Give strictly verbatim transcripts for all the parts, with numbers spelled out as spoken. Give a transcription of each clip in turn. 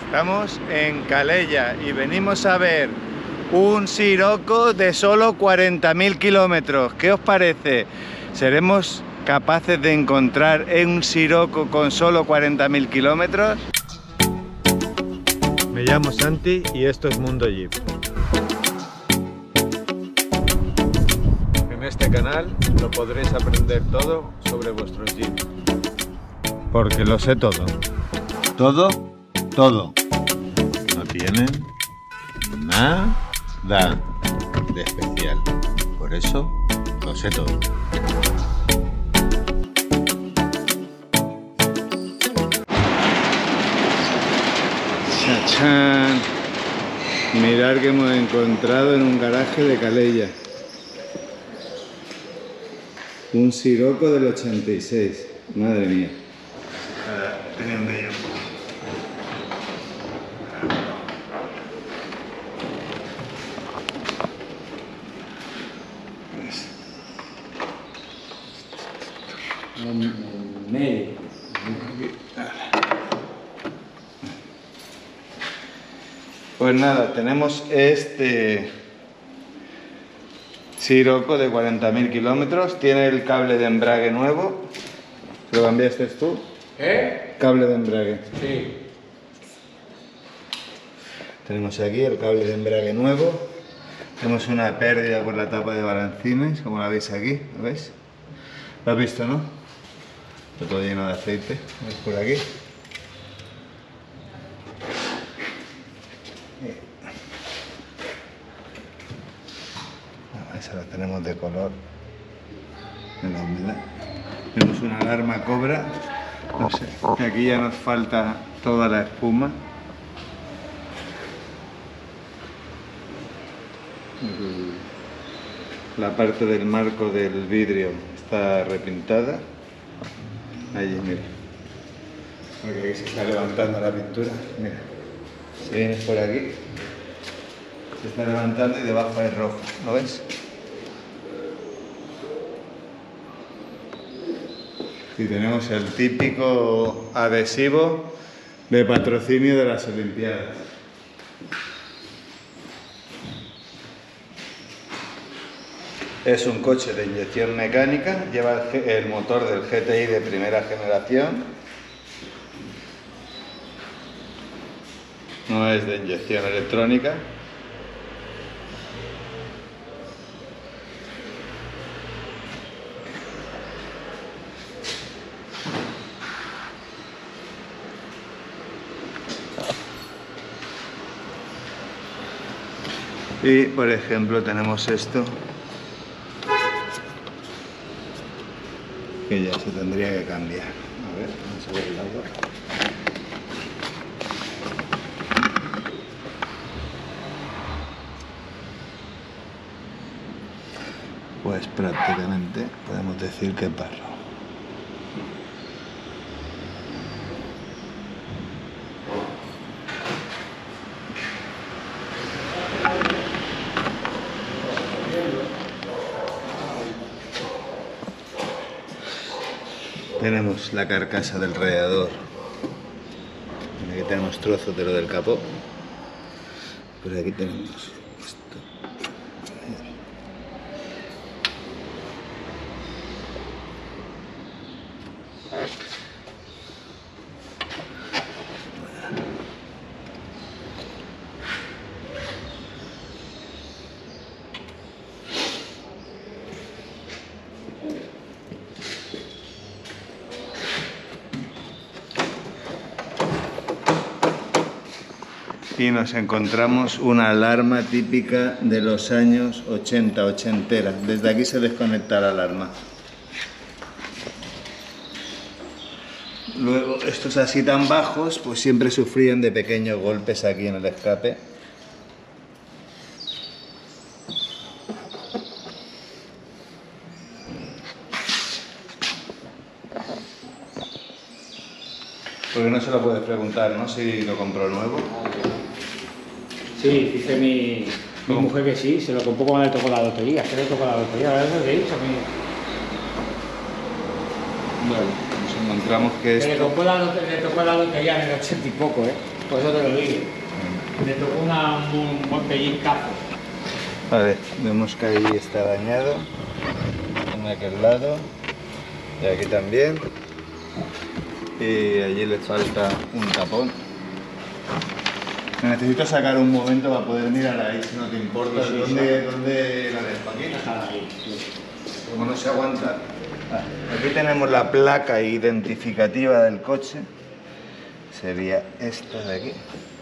Estamos en Calella y venimos a ver un Sirocco de solo cuarenta mil kilómetros. ¿Qué os parece? ¿Seremos capaces de encontrar un Sirocco con solo cuarenta mil kilómetros? Me llamo Santi y esto es Mundo Jeep. En este canal lo podréis aprender todo sobre vuestros Jeep. Porque lo sé todo. Todo, todo. No tienen nada de especial. Por eso lo sé todo. ¡Chachán! Mirad que hemos encontrado en un garaje de Calella. Un Sirocco del ochenta y seis. Madre mía. Tenía un ello. Pues nada, tenemos este Sirocco de cuarenta mil kilómetros. Tiene el cable de embrague nuevo. ¿Lo cambiaste tú? ¿Eh? Cable de embrague. Sí. Tenemos aquí el cable de embrague nuevo. Tenemos una pérdida por la tapa de balancines, como la veis aquí, ¿lo veis? ¿Lo has visto, no? Está todo lleno de aceite. ¿Ves por aquí? Esa la tenemos de color en la humedad. Tenemos una alarma Cobra. No sé, aquí ya nos falta toda la espuma. La parte del marco del vidrio está repintada. Allí, mira. Porque aquí se está levantando la pintura. Mira, si vienes por aquí, se está levantando y debajo es rojo. ¿Lo ves? Y tenemos el típico adhesivo de patrocinio de las Olimpiadas. Es un coche de inyección mecánica, lleva el motor del G T I de primera generación. No es de inyección electrónica. Y por ejemplo tenemos esto, que ya se tendría que cambiar. A ver, vamos a ver el agua. Pues prácticamente podemos decir que parro. Tenemos la carcasa del radiador. Aquí tenemos trozos de lo del capó. Por aquí tenemos esto. Y nos encontramos una alarma típica de los años ochenta, ochentera. Desde aquí se desconecta la alarma. Luego, estos así tan bajos, pues siempre sufrían de pequeños golpes aquí en el escape. Porque no se lo puedes preguntar, ¿no? Si lo compró nuevo. Sí, dice mi, mi mujer que sí, se lo compró cuando le tocó la lotería. ¿Qué le tocó la lotería? ¿Verdad lo que he dicho a mí? Bueno, nos encontramos que esto... Le tocó la lotería, le tocó la lotería en el ochenta y poco, ¿eh? Por eso te lo digo. Le tocó una, un buen pellizcazo. Vale, vemos que ahí está dañado. En aquel lado. Y aquí también. Y allí le falta un tapón. Necesito sacar un momento para poder mirar ahí, si no te importa. Sí, sí, ¿Dónde, sí. ¿Dónde la dejo aquí? Déjala ahí, sí. Como no se aguanta. Ah, aquí tenemos la placa identificativa del coche. Sería esta de aquí.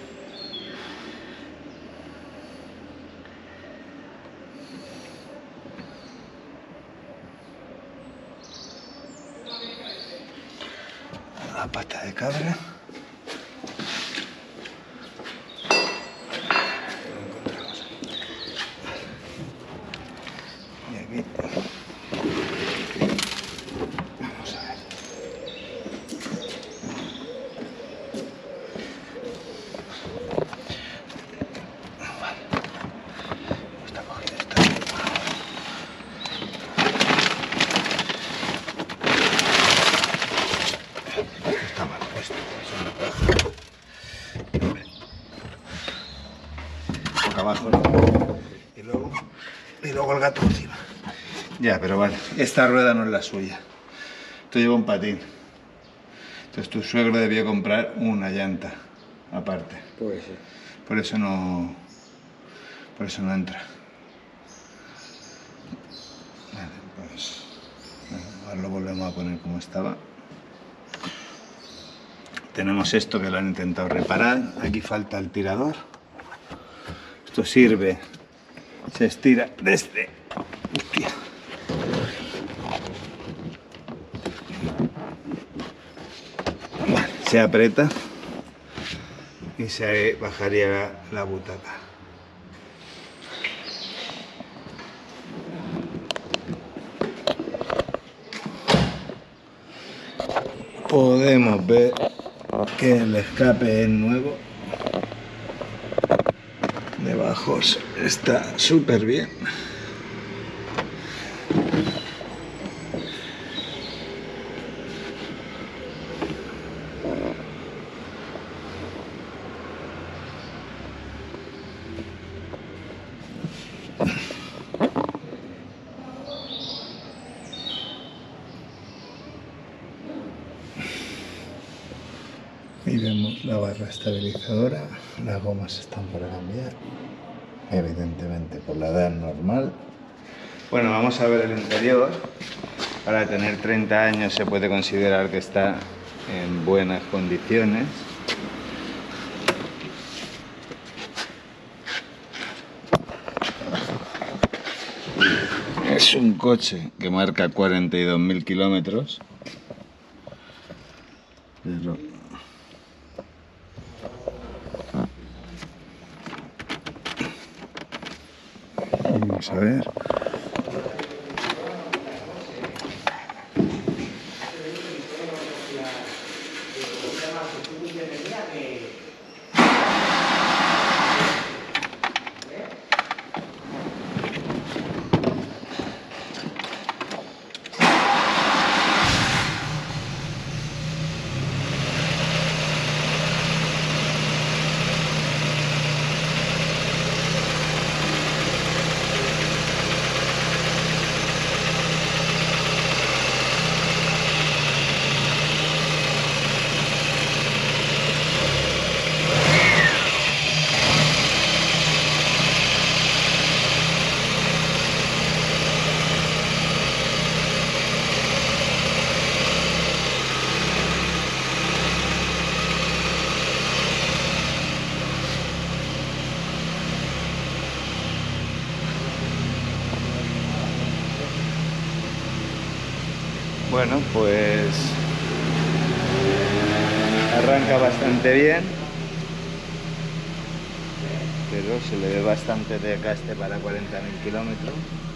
La pata de cabra. Y aquí. Vamos a ver. Vale. Está cogido esto. Está mal puesto. Eso no puedo. Hombre. Boca abajo, ¿no? Y luego, y luego el gato encima. Ya, pero vale. Esta rueda no es la suya. Esto lleva un patín. Entonces tu suegro debió comprar una llanta aparte. Puede ser. Por eso no. Por eso no entra. Vale, pues. Ahora lo volvemos a poner como estaba. Tenemos esto que lo han intentado reparar. Aquí falta el tirador. Esto sirve. Se estira desde. Hostia. Vale, se aprieta y se bajaría la, la butaca. Podemos ver que el escape es nuevo. Debajo está súper bien. Y vemos la barra estabilizadora, las gomas están para cambiar, evidentemente por la edad normal. Bueno, vamos a ver el interior. Para tener treinta años se puede considerar que está en buenas condiciones. Es un coche que marca cuarenta y dos mil kilómetros. Pero vamos a ver. Bueno, pues arranca bastante bien, pero se le ve bastante desgaste para cuarenta mil kilómetros.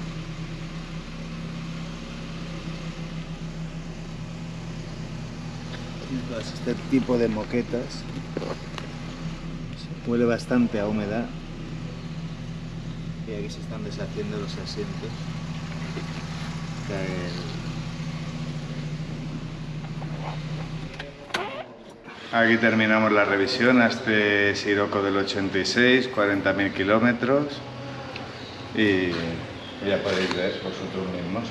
Este tipo de moquetas huele bastante a humedad y aquí se están deshaciendo los asientos. El... Aquí terminamos la revisión a este Sirocco del ochenta y seis, cuarenta mil kilómetros, y ya podéis ver vosotros mismos.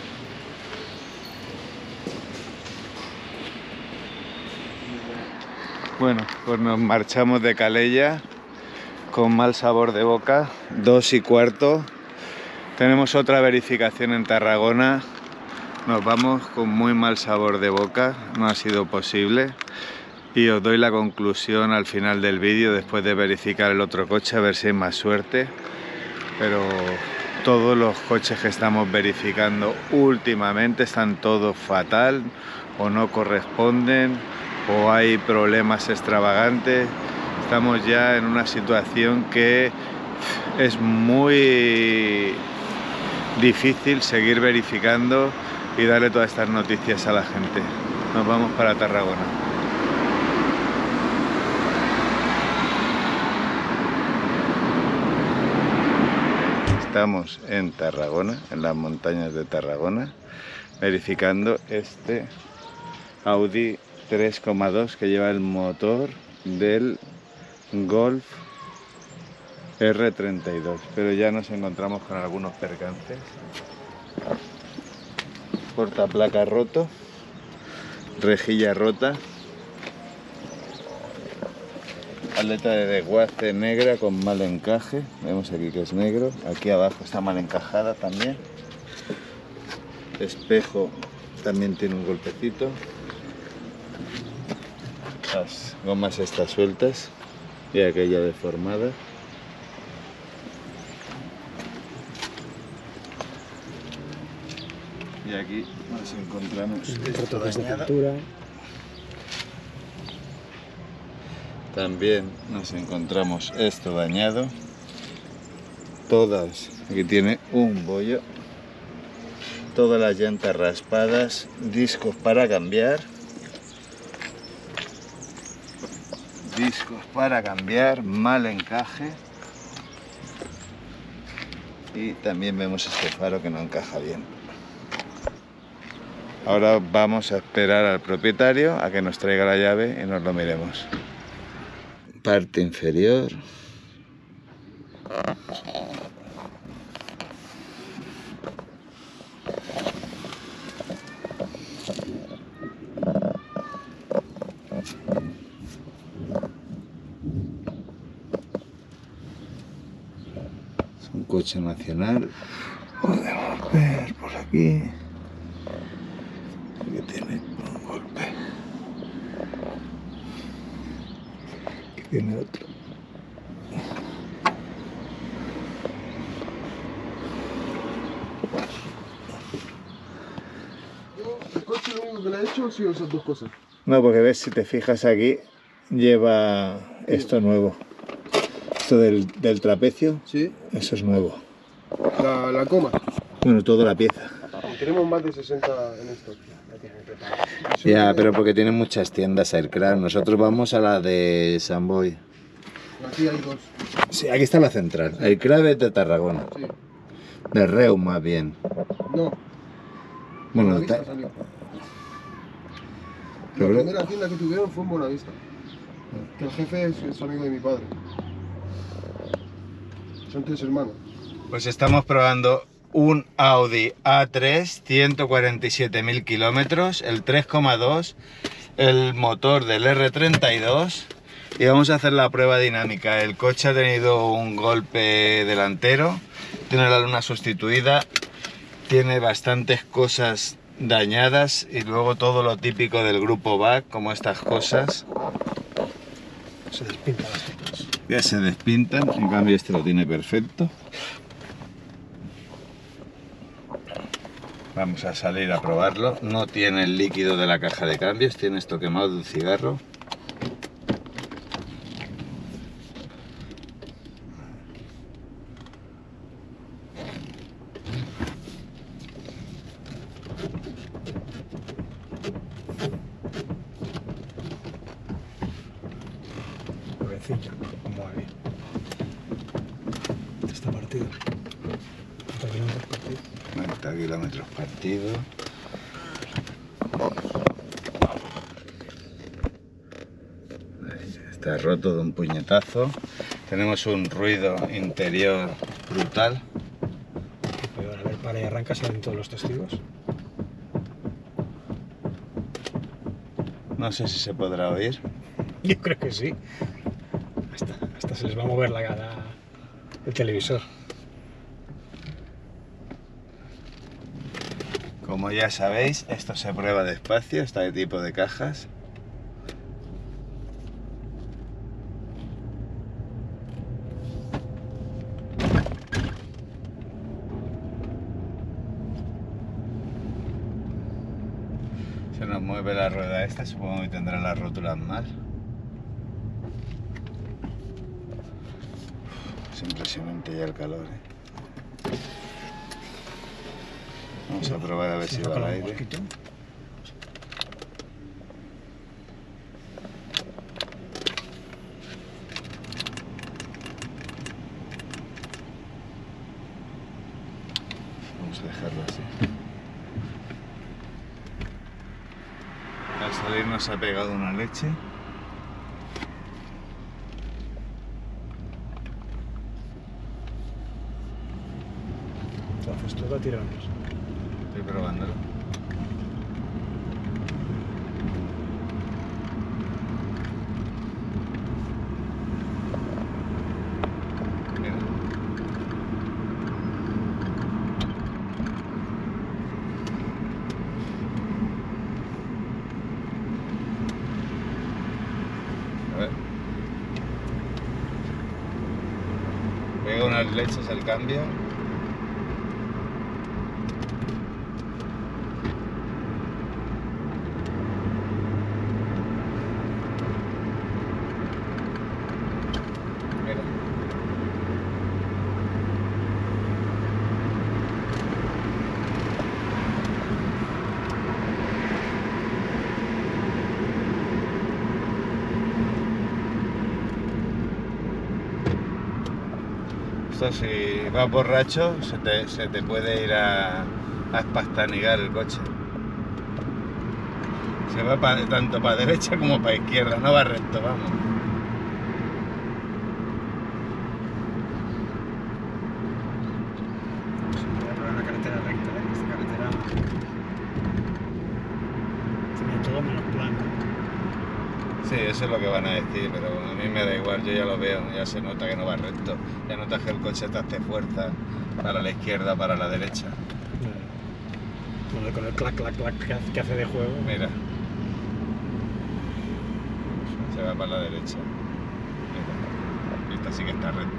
Bueno, pues nos marchamos de Calella con mal sabor de boca, dos y cuarto. Tenemos otra verificación en Tarragona. Nos vamos con muy mal sabor de boca, no ha sido posible. Y os doy la conclusión al final del vídeo, después de verificar el otro coche, a ver si hay más suerte. Pero todos los coches que estamos verificando últimamente están todos fatal, o no corresponden, o hay problemas extravagantes. Estamos ya en una situación que es muy difícil seguir verificando y darle todas estas noticias a la gente. Nos vamos para Tarragona. Estamos en Tarragona, en las montañas de Tarragona, verificando este Audi tres coma dos que lleva el motor del Golf R treinta y dos, pero ya nos encontramos con algunos percances. Portaplaca roto, rejilla rota, aleta de desguace negra con mal encaje, vemos aquí que es negro, aquí abajo está mal encajada también, espejo también tiene un golpecito, las gomas están sueltas y aquella deformada. Y aquí nos encontramos esto dañado. También nos encontramos esto dañado. Todas, aquí tiene un bollo. Todas las llantas raspadas, discos para cambiar. Discos para cambiar, mal encaje. Y también vemos este faro que no encaja bien. Ahora vamos a esperar al propietario a que nos traiga la llave y nos lo miremos. Parte inferior. Es un coche nacional. Podemos ver por aquí que tiene un golpe. Aquí tiene otro. El coche lo único que le he hecho ha sido esas dos cosas. No, porque ves, si te fijas aquí, lleva esto nuevo. Esto del, del trapecio, Sí. eso es nuevo. La, la coma. Bueno, toda la pieza. Tenemos más de sesenta en esto. Ya, pero porque tienen muchas tiendas Aircraft. Nosotros vamos a la de San Boy. Aquí hay dos. Sí, aquí está la central. Aircraft es de Tarragona. Sí. De Reus, más bien. No. Bueno, Buenavista está... salió. La Pero- primera tienda que tuvieron fue en Buenavista. Que el jefe es, es amigo de mi padre. Son tres hermanos. Pues estamos probando un Audi A tres, ciento cuarenta y siete mil kilómetros, el tres coma dos, el motor del R treinta y dos, y vamos a hacer la prueba dinámica. El coche ha tenido un golpe delantero, tiene la luna sustituida, tiene bastantes cosas dañadas y luego todo lo típico del grupo B A C, como estas cosas. Se despintan las tetas. Ya se despintan, en cambio este lo tiene perfecto. Vamos a salir a probarlo. No tiene el líquido de la caja de cambios, tiene esto quemado de un cigarro. Pobrecilla, como ahí. Está partido. Está kilómetros partido. noventa kilómetros partido. Está roto de un puñetazo. Tenemos un ruido interior brutal. Pero a ver, para y arranca, salen todos los testigos. No sé si se podrá oír. Yo creo que sí. Hasta, hasta se les va a mover la, la, el televisor. Como ya sabéis, esto se prueba despacio, este tipo de cajas. Se nos mueve la rueda esta, supongo que tendrá las rótulas mal. Es impresionante ya el calor, ¿eh? Vamos a probar a ver si va al aire. Vamos a dejarlo así. Al salir nos ha pegado una leche. Entonces tú la tiramos. Estoy probándolo. Mira. A ver. Pega unas leches al cambio. Esto, si vas borracho, se te, se te puede ir a, a espastanigar el coche. Se va pa, tanto para derecha como para izquierda, no va recto, vamos. Voy a probar una carretera recta, ¿eh? Esta carretera tiene todo menos plano. Sí, eso es lo que van a decir, pero a mí me da igual, yo ya lo veo, ya se nota que no va recto, ya notas que el coche te hace fuerza para la izquierda, para la derecha. Bueno, con el clac, clac, clac que hace, que hace de juego. Mira, se va para la derecha. Mira, esta sí que está recta.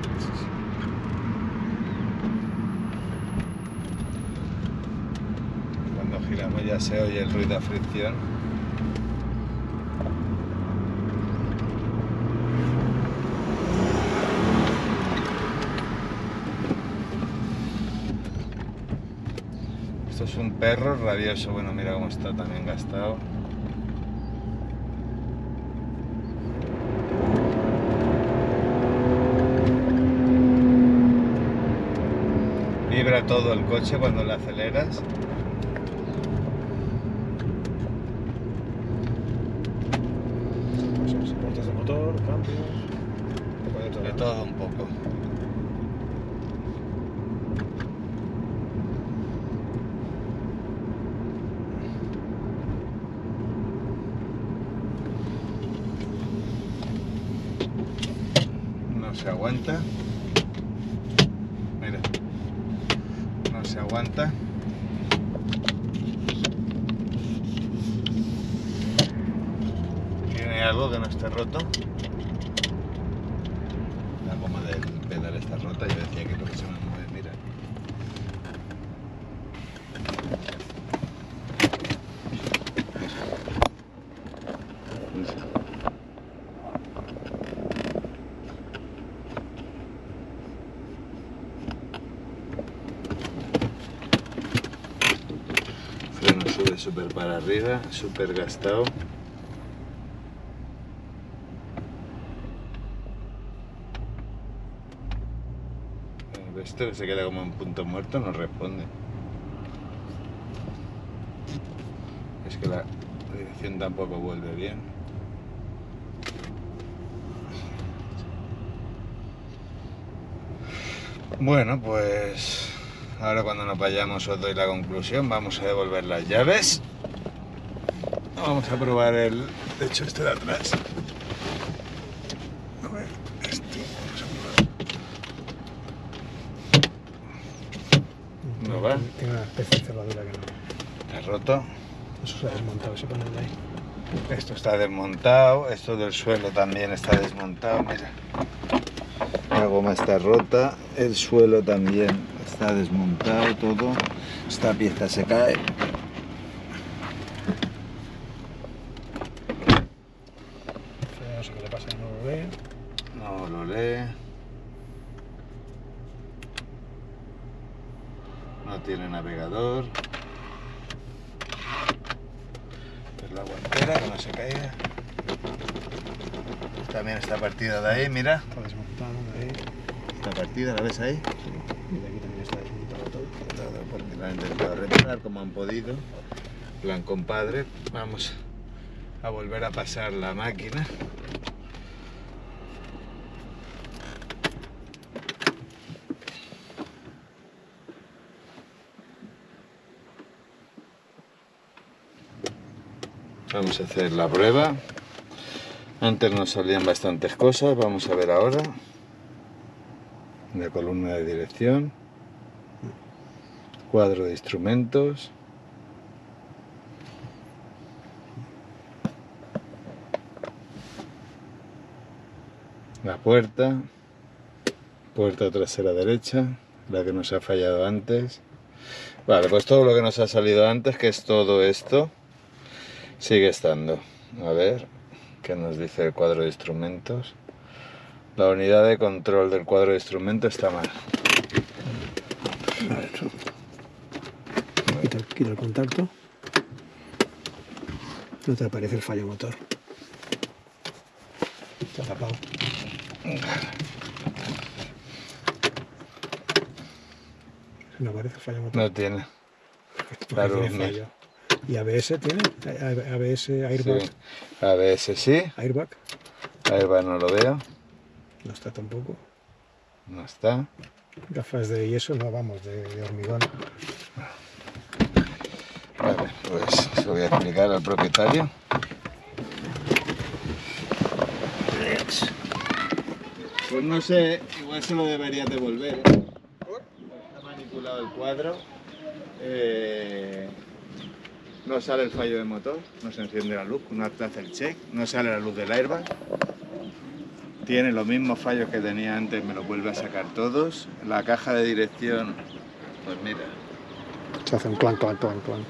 Cuando giramos ya se oye el ruido de fricción. Esto es un perro rabioso, bueno, mira cómo está también gastado. Vibra todo el coche cuando le aceleras. Pues soportes de motor, cambios, un poco de todo. De todo un poco. No se aguanta. Mira. No se aguanta. ¿Tiene algo que no esté roto? La goma del pedal está rota. Yo decía que porque se me mueve, mira. Freno sube súper para arriba, súper gastado. Esto se queda como en punto muerto, no responde. Es que la dirección tampoco vuelve bien. Bueno, pues ahora cuando nos vayamos os doy la conclusión. Vamos a devolver las llaves. Vamos a probar el techo este de atrás. A ver, este, vamos a probar. No va. Tiene una especie de cerradura que no. Está roto. Eso se ha desmontado, ese panel de ahí. Esto está desmontado. Esto del suelo también está desmontado. Mira. La goma está rota. El suelo también está desmontado todo. Esta pieza se cae. No sé qué le pasa, no lo ve. No lo lee. No tiene navegador. Esta es la guantera, que no se caiga. También está partida de ahí, mira. Está desmontado de ahí. Está partida, ¿la ves ahí? Sí. Y de aquí también está desmontado todo. Todo porque lo han intentado reparar como han podido. Plan compadre. Vamos a volver a pasar la máquina. Vamos a hacer la prueba. Antes nos salían bastantes cosas, vamos a ver ahora. La columna de dirección. Cuadro de instrumentos. La puerta. Puerta trasera derecha, la que nos ha fallado antes. Vale, pues todo lo que nos ha salido antes, que es todo esto, sigue estando. A ver, ¿qué nos dice el cuadro de instrumentos? La unidad de control del cuadro de instrumentos está mal. Quita, quita el contacto. No te aparece el fallo motor. Está tapado. No aparece el fallo motor. No tiene. Porque Claro, tiene no. fallo. ¿Y A B S tiene? ¿A B S airbag? Sí. A B S sí. ¿Airbag? Airbag no lo veo. No está tampoco. No está. Gafas de yeso, no, vamos, de, de hormigón. Vale, pues se lo voy a explicar al propietario. Pues no sé, igual se lo deberías devolver. ¿eh? Está manipulado el cuadro. Eh, no sale el fallo de motor, no se enciende la luz, una vez hace el check, no sale la luz del airbag. Tiene los mismos fallos que tenía antes, me los vuelve a sacar todos. La caja de dirección, pues mira. Se hace un clan, clan, clan, clan.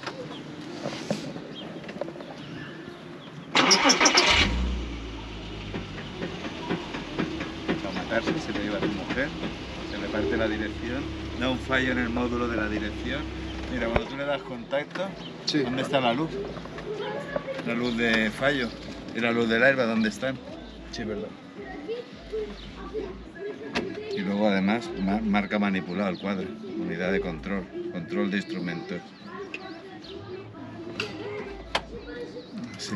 A matarse, se le lleva a su mujer, se le parte la dirección, da un fallo en el módulo de la dirección. Mira, cuando tú le das contacto, Sí. ¿dónde está la luz? La luz de fallo y la luz del airbag, ¿dónde están? Sí, verdad. Y luego además ma- marca manipulado el cuadro, unidad de control, control de instrumentos. Así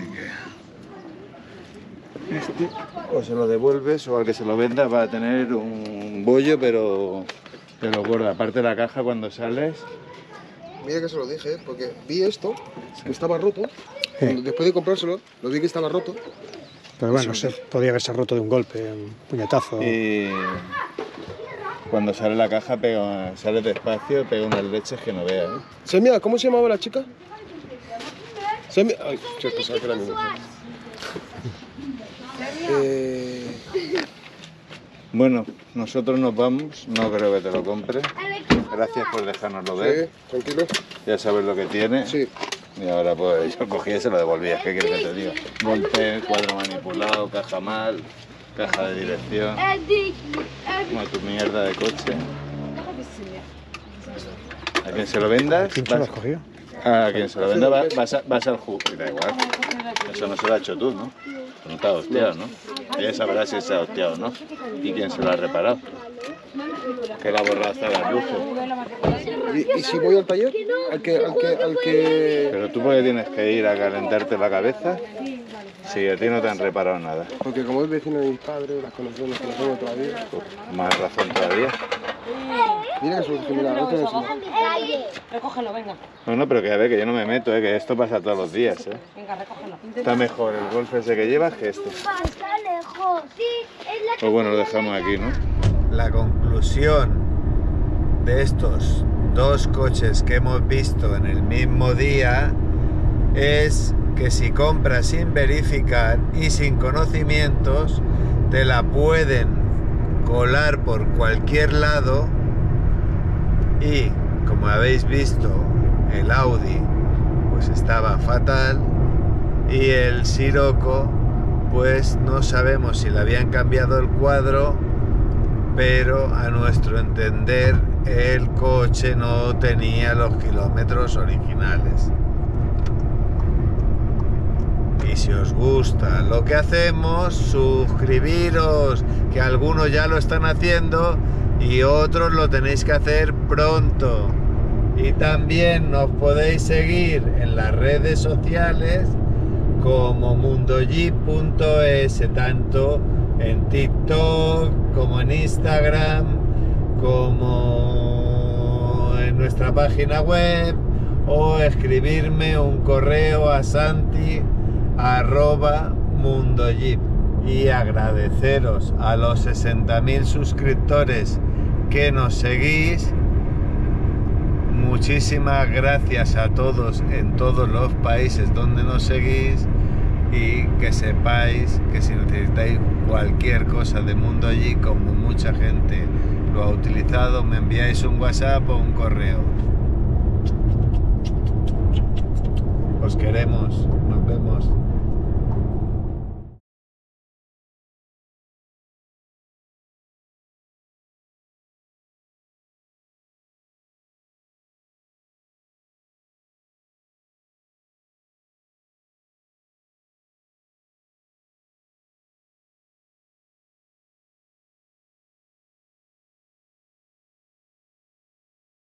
que este o se lo devuelves o al que se lo venda va a tener un bollo, pero pero gordo. Aparte de la caja cuando sales. Mira que se lo dije, ¿eh? Porque vi esto, que estaba roto. Sí. Cuando- Después de comprárselo, lo vi que estaba roto. Pero bueno, se, podría haberse roto de un golpe, un puñetazo. Y cuando sale la caja pega, sale despacio y pega unas leches que no veas. ¿eh? Semia, ¿cómo se llamaba la chica? Semia. Ay, che, pensaba que era mi mujer. Eh, Bueno, nosotros nos vamos, no creo que te lo compre. Gracias por dejárnoslo ver. sí, tranquilo. Ya sabes lo que tiene. Sí. Y ahora pues yo cogí y se lo devolvía. ¿Qué quieres que te diga? Golpe, cuadro manipulado, caja mal, caja de dirección. Como tu mierda de coche. A quien se lo vendas, ¿Quién se lo vas, has cogido? a quien se lo venda va- vas, a- vas al jugo. Da igual. Eso no se lo has hecho tú, ¿no? Tú no te has hostiado, ¿no? Ella sabrá si se ha hostiado o no. ¿Y quién se lo ha reparado? Que la ha borrado hasta las luces. ¿Y, y si voy al taller? Al que, al que, al que... Pero tú porque tienes que ir a calentarte la cabeza si a ti no te han reparado nada. Porque como es vecino de mis padres, las conocemos, las conocemos todavía. Más razón todavía. Mira que solucionar la otra así. Recógelo, venga. No, no, pero que a ver, que yo no me meto, ¿eh? Que esto pasa todos los días, ¿eh? Venga, recógelo. Está mejor el golf ese que llevas que este. Está lejos. Sí, es la Pues bueno, lo dejamos aquí, ¿no? La conclusión de estos dos coches que hemos visto en el mismo día es que si compras sin verificar y sin conocimientos, te la pueden colar por cualquier lado y, como habéis visto, el Audi pues estaba fatal y el Scirocco pues no sabemos si le habían cambiado el cuadro, pero a nuestro entender el coche no tenía los kilómetros originales. Y si os gusta lo que hacemos, suscribiros, que algunos ya lo están haciendo y otros lo tenéis que hacer pronto. Y también nos podéis seguir en las redes sociales como mundojeep punto es, tanto en TikTok como en Instagram, como en nuestra página web, o escribirme un correo a santi arroba mundojeep. Y agradeceros a los sesenta mil suscriptores que nos seguís. Muchísimas gracias a todos en todos los países donde nos seguís, y que sepáis que si necesitáis cualquier cosa de MundoJeep, como mucha gente lo ha utilizado, me enviáis un WhatsApp o un correo. Os queremos, nos vemos.